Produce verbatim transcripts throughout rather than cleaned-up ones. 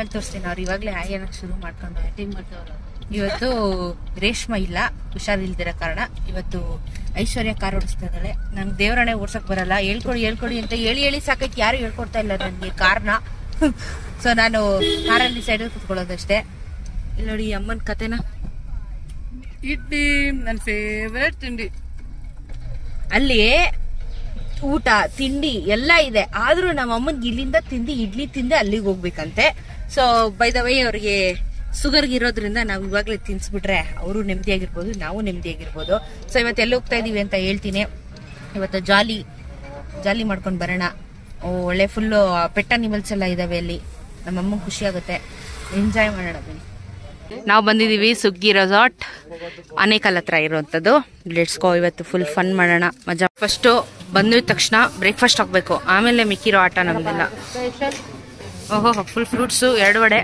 ಆಮೇಲೆ ತೋರಿಸ್ತೀನಿ. ಅವ್ರು ಇವಾಗಲೇ ಹಾಯ್ ಅನ್ನೋಕೆ ಶುರು ಮಾಡ್ಕೊಂಡು ಆ್ಯಕ್ಟಿಂಗ್ ಮಾಡ್ತಾವ್ರು. ಇವತ್ತು ರೇಷ್ಮೆ ಇಲ್ಲ, ಹುಷಾರಿಲ್ದಿರೋ ಕಾರಣ ಇವತ್ತು ಐಶ್ವರ್ಯ ಕಾರ್ ಓಡಿಸ್ತಾ ಇದ್ದಾಳೆ. ನಂಗೆ ದೇವರಣೆ ಓಡ್ಸಕ್ ಬರಲ್ಲ, ಹೇಳ್ಕೊಡಿ ಹೇಳ್ಕೊಡಿ ಅಂತ ಹೇಳಿ ಹೇಳಿ ಸಾಕೈತಿ, ಯಾರು ಹೇಳ್ಕೊಡ್ತಾ ಇಲ್ಲ ನನಗೆ ಕಾರ್ನ. ಸೊ ನಾನು ಕಾರಲ್ಲಿ ಸೈಡಲ್ಲಿ ಕುತ್ಕೊಳ್ಳೋದಷ್ಟೇ. ಇಲ್ಲಿ ನೋಡಿ ಅಮ್ಮನ ಕತೆನ. ಇಡ್ಲಿ ನನ್ನ ಫೇವ್ರೆಟ್ ತಿಂಡಿ. ಅಲ್ಲಿ ಊಟ ತಿಂಡಿ ಎಲ್ಲ ಇದೆ, ಆದ್ರೂ ನಮ್ಮ ಅಮ್ಮನ್ಗೆ ಇಲ್ಲಿಂದ ತಿಂದು ಇಡ್ಲಿ ತಿಂದು ಅಲ್ಲಿಗೆ ಹೋಗ್ಬೇಕಂತೆ. ಸೊ ಬೈ ದ ವೇ ಅವ್ರಿಗೆ ಶುಗರ್ಗೆ ಇರೋದ್ರಿಂದ ನಾವು ಇವಾಗಲೇ ತಿನ್ಸ್ಬಿಟ್ರೆ ಅವರು ನೆಮ್ಮದಿಯಾಗಿರ್ಬೋದು, ನಾವು ನೆಮ್ಮದಿಯಾಗಿರ್ಬೋದು. ಸೊ ಇವತ್ತು ಎಲ್ಲಿ ಹೋಗ್ತಾ ಇದೀವಿ ಅಂತ ಹೇಳ್ತೀನಿ. ಇವತ್ತು ಜಾಲಿ ಜಾಲಿ ಮಾಡ್ಕೊಂಡು ಬರೋಣ. ಒಳ್ಳೆ ಫುಲ್ಲು ಪೆಟ್ ಅನಿಮಲ್ಸ್ ಎಲ್ಲ ಇದಾವೆ ಅಲ್ಲಿ, ನಮ್ಮಮ್ಮ ಖುಷಿ ಆಗುತ್ತೆ, ಎಂಜಾಯ್ ಮಾಡೋಣ ಬನ್ನಿ. ನಾವು ಬಂದಿದೀವಿ ಸುಗ್ಗಿ ರೆಸಾರ್ಟ್, ಆನೇಕಲ್ ಹತ್ರ ಇರುವಂತದ್ದು. ಲೆಟ್ಸ್ ಗೋ, ಇವತ್ತು ಫುಲ್ ಫನ್ ಮಾಡೋಣ, ಮಜಾ. ಫಸ್ಟ್ ಬಂದಿದ ತಕ್ಷಣ ಬ್ರೇಕ್ಫಾಸ್ಟ್ ಆಗ್ಬೇಕು, ಆಮೇಲೆ ಮಿಕ್ಕಿರೋ ಆಟ ನಮ್ದೆಲ್ಲ. ಓಹೋ ಫುಲ್ ಫ್ರೂಟ್ಸು, ಎರಡು ವಡೆ.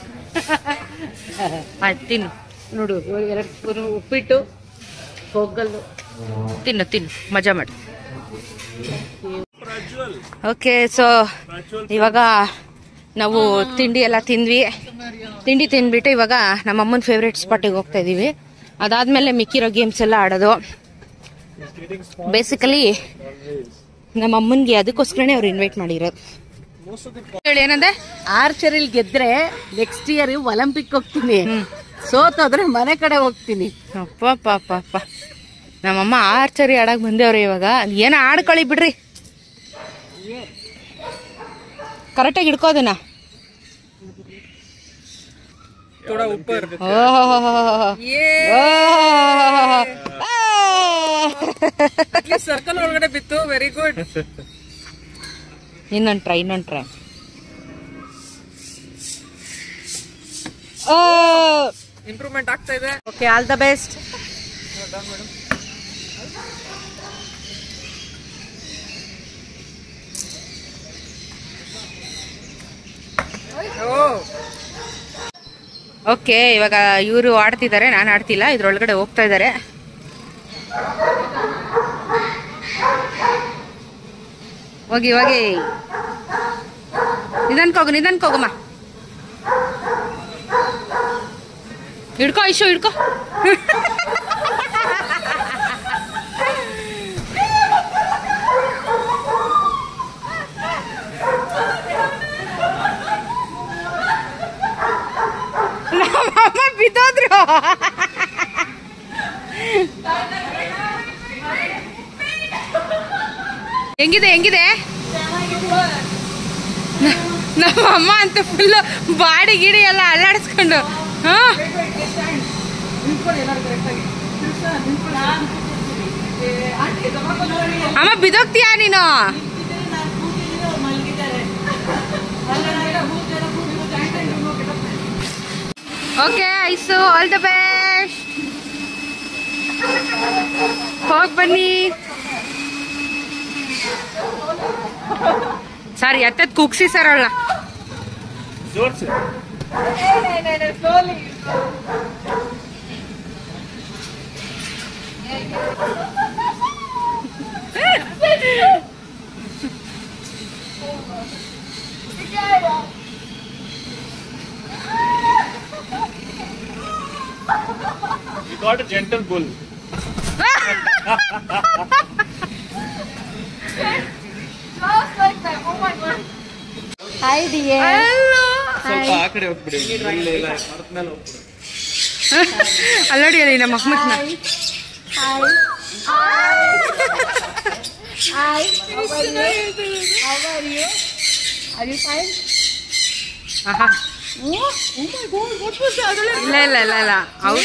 ಆಯ್ತು ತಿನ್ನು ನೋಡು, ಎರಡು ಉಪ್ಪಿಟ್ಟು ಹೋಗಲ್ಲು, ತಿನ್ನು ತಿನ್ನು ಮಜಾ ಮಾಡಿ. ಓಕೆ, ಸೊ ಇವಾಗ ನಾವು ತಿಂಡಿ ಎಲ್ಲ ತಿಂದ್ವಿ. ತಿಂಡಿ ತಿಂದ್ಬಿಟ್ಟು ಇವಾಗ ನಮ್ಮ ಅಮ್ಮನ ಫೇವ್ರೇಟ್ ಸ್ಪಾಟಿಗೆ ಹೋಗ್ತಾ ಇದೀವಿ. ಅದಾದ್ಮೇಲೆ ಮಿಕ್ಕಿರೋ ಗೇಮ್ಸ್ ಎಲ್ಲ ಆಡೋದು. ಬೇಸಿಕಲಿ ನಮ್ಮ ಅಮ್ಮನ್ಗೆ ಅದಕ್ಕೋಸ್ಕರನೇ ಅವ್ರು ಇನ್ವೈಟ್ ಮಾಡಿರೋದು. ಹೇಳಿ ಏನಂದೆ? ಆರ್ಚರಿಲ್ ಗೆದ್ರೆ ನೆಕ್ಸ್ಟ್ ಇಯರ್ ಒಲಿಂಪಿಕ್ ಹೋಗ್ತೀನಿ, ಸೋತೋದ್ರೆ ಮನೆ ಕಡೆ ಹೋಗ್ತೀನಿ. ಅಪ್ಪ ಪಾಪ ಅಪ್ಪ, ನಮ್ಮಮ್ಮ ಆರ್ಚರಿ ಆಡಕ್ ಬಂದೇವ್ರಿ. ಇವಾಗ ಏನ ಆಡ್ಕೊಳ್ಳಿ ಬಿಡ್ರಿ, ಕರೆಕ್ಟಾಗಿ ಹಿಡ್ಕೋದನ್ನ. ಸರ್ಕಲ್ ಒಳಗಡೆ ಬಿತ್ತು, ವೆರಿ ಗುಡ್. ಇನ್ನೊಂದು ಟ್ರೈ ಇನ್ನೊಂದು ಟ್ರೈ. ಇಂಪ್ರೂವ್ಮೆಂಟ್ ಆಗ್ತಾ ಇದೆ. Okay, all the best. Okay, ಇವಾಗ ಇವರು ಆಡ್ತಿದ್ದಾರೆ, ನಾನು ಆಡ್ತಿಲ್ಲ. ಇದ್ರೊಳಗಡೆ ಹೋಗ್ತಾ ಇದ್ದಾರೆ. ಹೋಗಿ ಹೋಗಿ, ನಿಧಾನಕ್ಕೋಗು ನಿಧಾನಕ್ಕೋಗಮ್ಮ. ಹಿಡ್ಕೋ ಐಶು, ಹಿಡ್ಕೋ. ನಮ್ಮಮ್ಮ ಬಿದ್ದೋದ್ರು. ಹೆಂಗಿದೆ ಹೆಂಗಿದೆ? ನಮ್ಮ ಅಮ್ಮ ಅಂತ ಫುಲ್ ಬಾಡಿ ಗಿಡಿ ಎಲ್ಲ ಅಲ್ಲಾಡಿಸ್ಕೊಂಡು. ಹಾ, ಅಮ್ಮ ಬಿದ್ದೋಗ್ತೀಯಾ ನೀನು? Okay Aishu, all the best. ಹೋಗ್ ಬನ್ನಿ. ಸಾರಿ, ಹತ್ತದ್ ಕುಗ್ಸಿ ಸರ್ ಅಲ್ಲ. You got a gentle bull. Just like that. Oh my god. Hi dear. Hello. ಸ್ವಲ್ಪ ಆ ಕಡೆ ಹೋಗ್ಬಿಡಿ, ಇಲ್ಲ ಇಲ್ಲ ಮರದ ಮೇಲೆ ಹೋಗ್ಬಿಡಿ. ಅಲ್ಲಡಿ ಅಲ್ಲಿ ನಮ್ಮ ಮಕ್ಕಳನ್ನ. Hi. Hi. Hi. How are you? How are you? Are you fine? ಆಹಾ, Oh, oh my god, what was that? ಇಲ್ಲ ಇಲ್ಲ ಇಲ್ಲ ಇಲ್ಲ ಅವ್ರು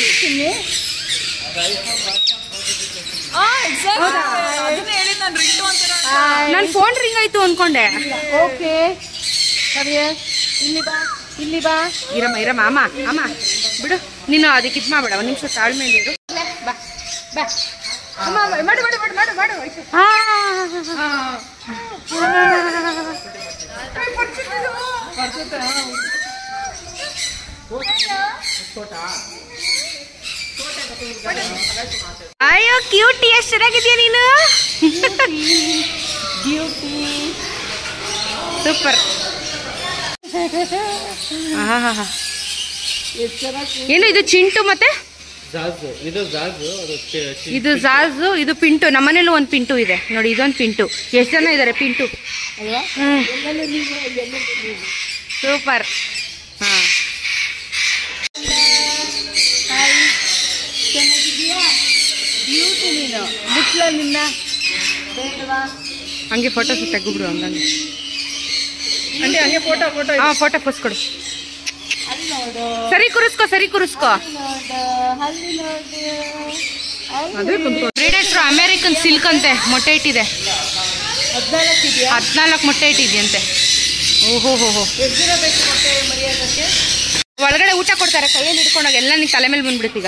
Ah, exactly. ಅದನ್ನ ಹೇಳಿ ನಾನು ರಿಂಗ್ ಟೋನ್ ತರ. ನನ್ನ ಫೋನ್ ರಿಂಗ್ ಆಯ್ತು ಅನ್ಕೊಂಡೆ. Okay. Come here. ಇಲ್ಲಿ ಬಾ, ಇಲ್ಲಿ ಬಾ. ಇರಮ್ಮ ಇರಮ್ಮ, ಅಮ್ಮ ಅಮ್ಮ ಬಿಡು, ನೀನು ಅದಕ್ಕೆ ಇದು ಮಾಡ್ಬೇಡ, ಒಂದು ನಿಮಿಷ ತಾಳ್ಮೆಯಿಂದ ಇರು. ಬಾ, ಬಾ. ಅಮ್ಮ ಮಾಡು ಮಾಡು ಮಾಡು ಮಾಡು ಮಾಡು. ಹಾ, ಅಯ್ಯೋ ಕ್ಯೂಟಿ, ಎಷ್ಟು ಚೆನ್ನಾಗಿದ್ಯಾ ನೀನು. ಬ್ಯೂಟಿ. ಸೂಪರ್. ಆಹಾ. ಏನು ಇದು ಚಿಂಟು ಮತ್ತೆ ಇದು ಜಾಜು, ಇದು ಪಿಂಟು. ನಮ್ಮನೇಲೂ ಒಂದು ಪಿಂಟು ಇದೆ ನೋಡಿ, ಇದೊಂದು ಪಿಂಟು. ಎಷ್ಟು ಜನ ಇದ್ದಾರೆ ಪಿಂಟು? ಹ್ಮ್ ಸೂಪರ್. ಹಾ ಬ್ಯೂಟಿ ನೀನು ಮುಟ್ಲ ನಿನ್ನ ಬೇಡವಾ? ಹಂಗೆ ಫೋಟೋ ತೆಗ್ಬಿಡು ಹಂಗಂಗೆ. ಅಂಟಿ ಹಂಗೆ ಫೋಟೋ ಫೋಟೋ ಹಾ ಫೋಟೋ ಕೊಡು. ಅಲ್ಲಿ ನೋಡು, ಸರಿ ಕುರಿಸ್ಕೋ, ಸರಿ ಕುರಿಸ್ಕೋ. ನೋಡು, ಅಲ್ಲಿ ನೋಡು. ಅದೇ ಕುಂತು ಪ್ರಿಡೆಟ್ರು ಅಮೇರಿಕನ್ ಸಿಲ್ಕ್ ಅಂತೆ ಮೊಟ್ಟೆ ಇಟ್ಟಿದೆ. ಹದಿನಾಲ್ಕು ಇದೆಯಾ? ಹದಿನಾಲ್ಕು ಮೊಟ್ಟೆ ಇಟ್ಟಿದೆಯಂತೆ. ಓಹೋ ಹೋ ಹೋ. ಎಷ್ಟು ದಿನ ಬೇಕು ಮೊಟ್ಟೆ ಮರಿಯೋದಕ್ಕೆ? ಒಳಗಡೆ ಊಟ ಕೊಡ್ತಾರೆ, ಕೈಯಲ್ಲಿ ಹಿಡ್ಕೊಂಡಾಗ ಎಲ್ಲ ನೀನು ತಲೆ ಮೇಲೆ ಬಂದ್ಬಿಡ್ತೀಗ.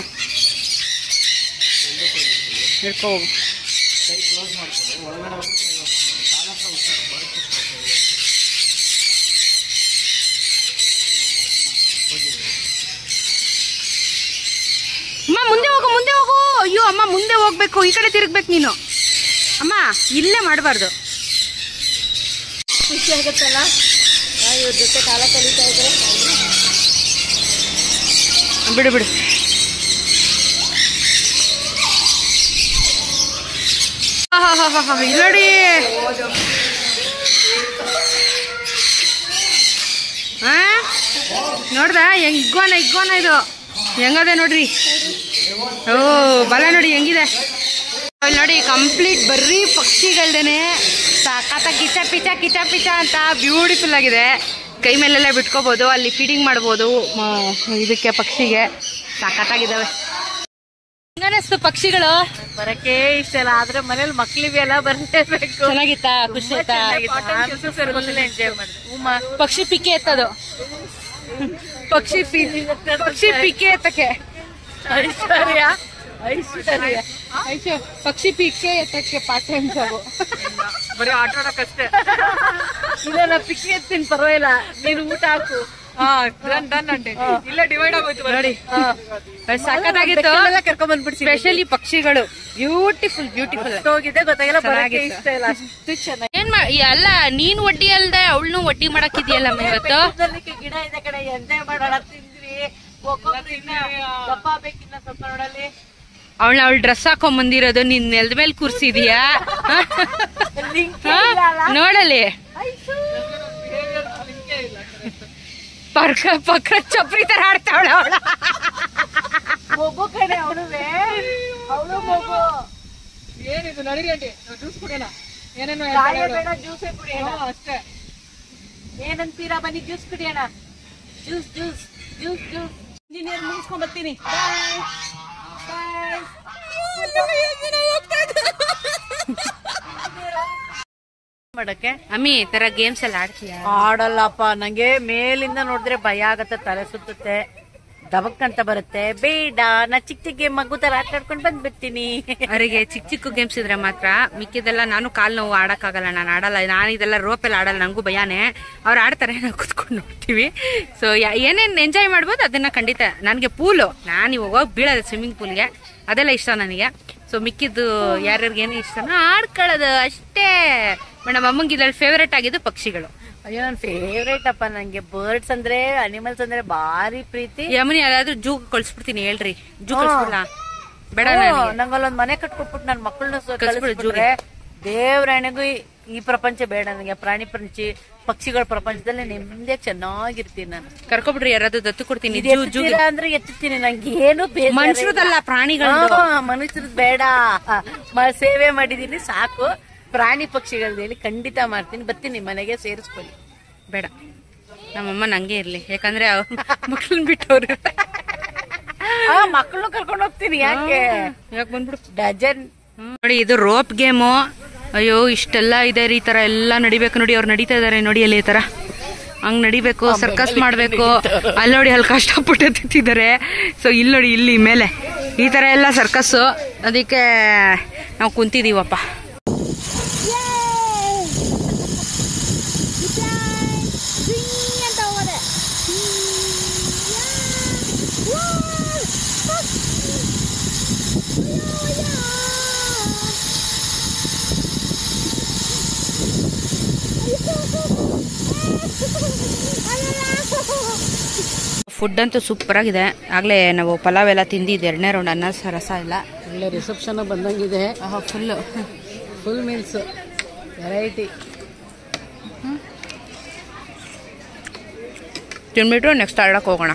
ಹಿಡ್ಕೊ ಹೋಗು. ಅಮ್ಮ ಮುಂದೆ ಹೋಗು, ಮುಂದೆ ಹೋಗು. ಅಯ್ಯೋ ಅಮ್ಮ ಮುಂದೆ ಹೋಗ್ಬೇಕು, ಈ ಕಡೆ ತಿರುಗ್ಬೇಕು ನೀನು. ಅಮ್ಮ ಇಲ್ಲೇ ಮಾಡಬಾರ್ದು. ಖುಷಿ ಆಗುತ್ತಲ್ಲ ಇವ್ರ ಜೊತೆ ಕಾಲ ಕಳೀತಾ ಇದ್ರೆ. ಬಿಡು ಬಿಡು. ನೋಡಿ ಹಾ ನೋಡ್ದ ಹೆಂಗ್ ಇಗ್ಗೋನ ಇಗ್ಗೋನ ಇದು ಹೆಂಗದೆ ನೋಡ್ರಿ. ಓ ಬಲ ನೋಡಿ ಹೆಂಗಿದೆ ನೋಡಿ. ಕಂಪ್ಲೀಟ್ ಬರ್ರಿ ಪಕ್ಷಿಗಳ್ದೇನೆ. ಸಖತ್ತ ಕಿಚ ಪಿಚ ಕಿಚ ಪಿಚ ಅಂತ ಬ್ಯೂಟಿಫುಲ್ ಆಗಿದೆ. ಕೈ ಮೇಲೆಲ್ಲ ಬಿಟ್ಕೋಬಹುದು, ಅಲ್ಲಿ ಫೀಡಿಂಗ್ ಮಾಡ್ಬೋದು ಇದಕ್ಕೆ ಪಕ್ಷಿಗೆ. ಸಖತ್ತಾಗಿದ್ದಾವೆ. ಹೆಂಗನಿಸ್ತು ಪಕ್ಷಿಗಳು? ಬರಕ್ಕೆ ಇಷ್ಟ ಇಲ್ಲ, ಆದ್ರೆ ಮನೇಲಿ ಮಕ್ಳಿಗೆ ಎಲ್ಲ ಬರಲೇಬೇಕು. ಚೆನ್ನಾಗಿತ್ತಾ? ಖುಷಿ ಆಯ್ತಾ? ಎಂಜಾಯ್ ಮಾಡಿದೆ. ಪಕ್ಷಿ ಪಿಕೆ ಎತ್ತದು, ಪಕ್ಷಿ ಪಕ್ಷಿ ಪಿಕೆ ಎತ್ತಕ್ಕೆ. ಐಶ್ವರ್ಯ ಐಶ್ವರ್ಯ ಐಶು ಪಕ್ಷಿ ಪಿಕೆ ಎತ್ತಕ್ಕೆ ಪಾಠ ಜಾಬು. ಬರೀ ಆಟ ಆಡಕ್ಕಷ್ಟೇ. ಇದನ್ನ ಪಿಕ್ಕಿ ಎತ್ತೀನಿ, ಪರವಾಗಿಲ್ಲ, ನೀನು ಊಟ ಹಾಕು. ಹಾ ಡನ್ ಡನ್ ಅಂಟೆ. ಇಲ್ಲೇ ಡಿವೈಡ್ ಆಗೋಯ್ತು ನೋಡಿ. ಸಖತ್ತಾಗಿತ್ತು. ಕರ್ಕೊಂಡ್ ಬಂದ್ಬಿಡ್ತೀನಿ. ಸ್ಪೆಷಲಿ ಪಕ್ಷಿಗಳು ಬ್ಯೂಟಿಫುಲ್ ಬ್ಯೂಟಿಫುಲ್ ಹೋಗಿದೆ ಗೊತ್ತಾಗಿಲ್ಲ, ಬರಕ್ಕೆ ಚೆನ್ನಾಗಿತ್ತು. ಇಷ್ಟ ಇಲ್ಲ, ಅಷ್ಟು ಚೆನ್ನಾಗಿ. ಏನ್ ಮಾ ಅಲ್ಲ ನೀನ್ ಒಡ್ಡಿ ಅಲ್ದೆ ಅವಳನ್ನು ಒಡ್ಡಿ ಮಾಡಕ್ಕಿದ್ಯಲ್ಲ ಇವತ್ತು. ಗಿಡ ಇದೆ ಕಡೆ, ಎಂಜಾಯ್ ಮಾಡೋಣ. ತಿಂದ್ವಿ, ಒಬ್ಬೊಬ್ರು ಇನ್ನ ದಪ್ಪ ಬೇಕಿನ್ನ ಸ್ವಲ್ಪ ನೋಡಲ್ಲಿ. ಅವಳ ಅವಳ ಡ್ರೆಸ್ ಹಾಕೊಂಡ್ ಬಂದಿರೋದು ನಿನ್ ನೆಲದ ಮೇಲೆ ಕೂರ್ಸಿದೀಯಾ ನೋಡಲಿ. ಪರ್ಕ ಪಕ್ಕ ಚಪ್ರಿ ತರ ಆಡ್ತಾವಳ ಅವಳ. ಮಗು ಕಡೆ ಅವಳುವೆ, ಅವಳು ಮಗು. ಏನಿದು ನಡೀರಿ ಆಂಟಿ, ಜ್ಯೂಸ್ ಕುಡಿಯೋಣ. ಏನೇನು ಗಾಯ ಬೇಡ, ಜ್ಯೂಸೇ ಕುಡಿಯೋಣ ಅಷ್ಟೇ. ಏನಂತೀರಾ? ಬನ್ನಿ ಜ್ಯೂಸ್ ಕುಡಿಯೋಣ. Juice juice juice juice engineer ಮುಗಿಸ್ಕೊಂಡ್ ಬರ್ತೀನಿ. ಮಾಡಕ್ಕೆ ಅಮ್ಮಿ ಈ ತರ ಗೇಮ್ಸ್ ಎಲ್ಲ ಆಡ್ತೀಯಾ? ಆಡಲ್ಲಪ್ಪ, ನಂಗೆ ಮೇಲಿಂದ ನೋಡಿದ್ರೆ ಭಯ ಆಗತ್ತೆ, ತಲೆ ಸುತ್ತುತ್ತೆ, ದಬಕ್ಕಂತ ಬರುತ್ತೆ. ಬೇಡ, ನಾ ಚಿಕ್ಕ ಚಿಕ್ಕ ಮಗು ತರ ಆಟ ಆಡ್ಕೊಂಡ್ ಬಂದ್ಬಿಡ್ತೀನಿ. ಅವರಿಗೆ ಚಿಕ್ಕ ಚಿಕ್ಕ ಗೇಮ್ಸ್ ಇದ್ರೆ ಮಾತ್ರ. ಮಿಕ್ಕಿದೆಲ್ಲ ನಾನು ಕಾಲ್ ನೋವು ಆಡಕ್ಕಾಗಲ್ಲ, ನಾನು ಆಡಲ್ಲ. ನಾನು ಇದೆಲ್ಲ ರೋಪೆಲ್ಲ ಆಡಲ್ಲ, ನಂಗೂ ಭಯಾನೇ. ಅವ್ರು ಆಡ್ತಾರೆ, ನಾವು ಕುತ್ಕೊಂಡು ನೋಡ್ತೀವಿ. ಸೊ ಏನೇನ್ ಎಂಜಾಯ್ ಮಾಡ್ಬೋದು ಅದನ್ನ ಖಂಡಿತ. ನನಗೆ ಪೂಲು, ನಾನು ಇವಾಗ ಹೋಗಿ ಬೀಳೋದು ಸ್ವಿಮ್ಮಿಂಗ್ ಪೂಲ್ಗೆ, ಅದೆಲ್ಲ ಇಷ್ಟ ನನಗೆ. ಸೊ ಮಿಕ್ಕಿದ್ದು ಯಾರ್ಯಾರಿಗೆ ಏನೇ ಇಷ್ಟನೋ ಆಡ್ಕೊಳ್ಳೋದು ಅಷ್ಟೇ. ನಮ್ಮ ಅಮ್ಮಂಗೆ ಇದ್ರಲ್ಲಿ ಫೇವರೇಟ್ ಆಗಿದ್ದು ಪಕ್ಷಿಗಳು. ಅಯ್ಯೋ, ನನ್ ಫೇವ್ರೇಟ್ ಅಪ್ಪ. ನಂಗೆ ಬರ್ಡ್ಸ್ ಅಂದ್ರೆ, ಅನಿಮಲ್ಸ್ ಅಂದ್ರೆ ಭಾರಿ ಪ್ರೀತಿ. ಯಮುನಿ ಯಾವ್ದಾದ್ರು ಜೂ ಕಳ್ಸ್ಬಿಡ್ತೀನಿ ಹೇಳ್ರಿ. ಜೂ ಕಳ್ಸ್ಬಿಡ್ಲಾ? ಬೇಡ, ನಂಗಲ್ಲೊಂದ್ ಮನೆ ಕಟ್ಕೊಟ್ಬಿಟ್ಟು ನನ್ ಮಕ್ಕಳನ್ನ ಕಳಿಸ್ಬಿಟ್ರೆ ದೇವ್ರಾಣಿಗೂ ಈ ಪ್ರಪಂಚ ಬೇಡ ನನಗೆ. ಪ್ರಾಣಿ ಪಂಚಿ ಪಕ್ಷಿಗಳ ಪ್ರಪಂಚದಲ್ಲಿ ನಿಮ್ದೇ ಚೆನ್ನಾಗಿರ್ತೀನಿ ನಾನು. ಕರ್ಕೊಬಿಡ್ರಿ, ಯಾರಾದ್ರೂ ದತ್ತು ಕೊಡ್ತೀನಿ. ಅಂದ್ರೆ ಎತ್ತುತ್ತೀನಿ, ನಂಗೆ ಏನು ಮನುಷ್ಯರದಲ್ಲ, ಪ್ರಾಣಿಗಳು. ಮನುಷ್ಯರದ್ ಬೇಡ, ಸೇವೆ ಮಾಡಿದೀನಿ ಸಾಕು. ಪ್ರಾಣಿ ಪಕ್ಷಿಗಳಲ್ಲಿ ಖಂಡಿತ ಮಾಡ್ತೀನಿ. ಬರ್ತೀನಿ, ಮನೆಗೆ ಸೇರಿಸ್ಕೊಳ್ಳಿ. ಬೇಡ, ನಮ್ಮಮ್ಮ ನಂಗೆ ಇರ್ಲಿ, ಯಾಕಂದ್ರೆ ಮಕ್ಳನ್ ಬಿಟ್ಟವ್ರು. ಮಕ್ಕಳು ಕರ್ಕೊಂಡು ಹೋಗ್ತೀನಿ. ಯಾಕೆ ಯಾಕೆ ಬಂದ್ಬಿಡು. ಡಜನ್ ನೋಡಿ, ಇದು ರೋಪ್ ಗೇಮು. ಅಯ್ಯೋ ಇಷ್ಟೆಲ್ಲ ಇದೆ ಈ ತರ ಎಲ್ಲ ನಡಿಬೇಕು. ನೋಡಿ ಅವ್ರು ನಡೀತಾ ಇದಾರೆ ನೋಡಿ, ಅಲ್ಲಿ ಈ ತರ ಹಂಗ್ ನಡಿಬೇಕು, ಸರ್ಕಸ್ ಮಾಡ್ಬೇಕು. ಅಲ್ಲಿ ನೋಡಿ, ಅಲ್ಲಿ ಕಷ್ಟಪಟ್ಟು ತಿಂತಿದ್ದಾರೆ. ಸೊ ಇಲ್ಲಿ ನೋಡಿ, ಇಲ್ಲಿ ಮೇಲೆ ಈ ತರ ಎಲ್ಲ ಸರ್ಕಸ್. ಅದಕ್ಕೆ ನಾವು ಕುಂತಿದೀವಪ್ಪ. La la la ಫುಡ್ ಅಂತೂ ಸೂಪರ್ ಆಗಿದೆ. ಆಗಲೇ ನಾವು ಪಲಾವ್ ಎಲ್ಲ ತಿಂದಿದ್ದು ಎರಡನೇ ರೌಂಡ್ ಅನ್ನ ರಸ ಎಲ್ಲ ಒಳ್ಳೆ ರಿಸೆಪ್ಷನ್ ಬಂದಂಗಿದೆ. ಫುಲ್ಲು ಫುಲ್ ಮೀಲ್ಸ್ ವೆರೈಟಿ ತಿನ್ಬಿಟ್ಟು ನೆಕ್ಸ್ಟ್ ಆಡಕ್ಕೆ ಹೋಗೋಣ.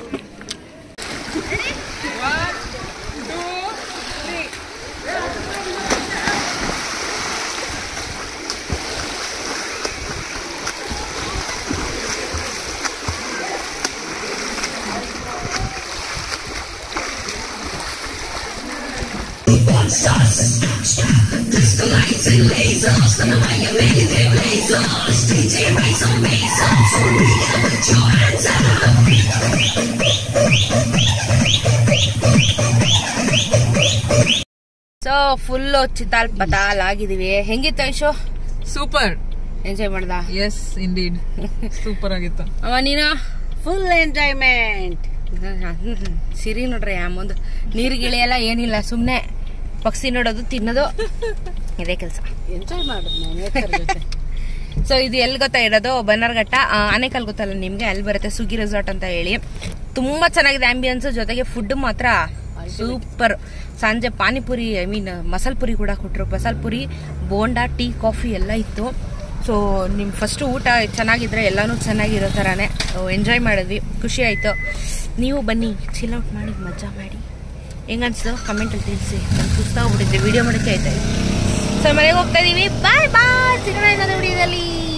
ಸೊ ಫುಲ್ಲು ಚಿತಾಲ್ ಪತಾಲ್ ಆಗಿದೀವಿ. ಹೆಂಗಿತ್ತು ಐಶೋ? ಸೂಪರ್ ಎಂಜಾಯ್ ಮಾಡ್ದ? ಎಸ್ ಇಂಡೀಡ್ ಸೂಪರ್ ಆಗಿತ್ತು. ಅವ ನೀನು? Full enjoyment. ಸಿರಿ ನೋಡ್ರಿ ಮುಂದೆ ನೀರಿಗಿಳಿಯಲ್ಲ ಏನಿಲ್ಲ, ಸುಮ್ನೆ ಪಕ್ಷಿ ನೋಡೋದು ತಿನ್ನೋದು ಇದೇ ಕೆಲಸ. ಎಂಜಾಯ್ ಮಾಡಿದ್ನ. ಸೊ ಇದು ಎಲ್ಲಿ ಗೊತ್ತಾ ಇರೋದು? ಬನ್ನರ್ಘಟ್ಟ ಆನೆಕಲ್ ಗೊತ್ತಲ್ಲ ನಿಮ್ಗೆ, ಅಲ್ಲಿ ಬರುತ್ತೆ ಸುಗ್ಗಿ ರೆಸಾರ್ಟ್ ಅಂತ ಹೇಳಿ. ತುಂಬಾ ಚೆನ್ನಾಗಿದೆ ಆಂಬಿಯನ್ಸ್, ಜೊತೆಗೆ ಫುಡ್ ಮಾತ್ರ ಸೂಪರ್. ಸಂಜೆ ಪಾನಿಪುರಿ ಐ ಮೀನ್ ಮಸಾಲ ಪುರಿ ಕೂಡ ಕೊಟ್ಟರು. ಮಸಾಲ ಪುರಿ, ಬೋಂಡಾ, ಟೀ, ಕಾಫಿ ಎಲ್ಲ ಇತ್ತು. ಸೊ ನಿಮ್ಮ ಫಸ್ಟ್ ಊಟ ಚೆನ್ನಾಗಿದ್ರೆ ಎಲ್ಲಾನು ಚೆನ್ನಾಗಿರೋ ಥರನೇ ಎಂಜಾಯ್ ಮಾಡಿದ್ವಿ, ಖುಷಿ ಆಯಿತು. ನೀವು ಬನ್ನಿ, ಚಿಲ್ ಔಟ್ ಮಾಡಿ, ಮಜಾ ಮಾಡಿ. ಹೆಂಗನ್ಸ್ತು ಕಮೆಂಟಲ್ಲಿ ತಿಳಿಸಿ. ನಾನು ಸುಸ್ತಾಗ್ಬಿಟ್ಟಿದ್ದೆ, ವಿಡಿಯೋ ಮಾಡೋಕ್ಕೆ ಆಯ್ತಾ. ಸೊ ಮನೆಗೆ ಹೋಗ್ತಾ ಇದೀವಿ. ಬಾಯ್ ಬಾಯ್, ಸಿಗೋಣ ಇನ್ನೊಂದು ವಿಡಿಯೋದಲ್ಲಿ.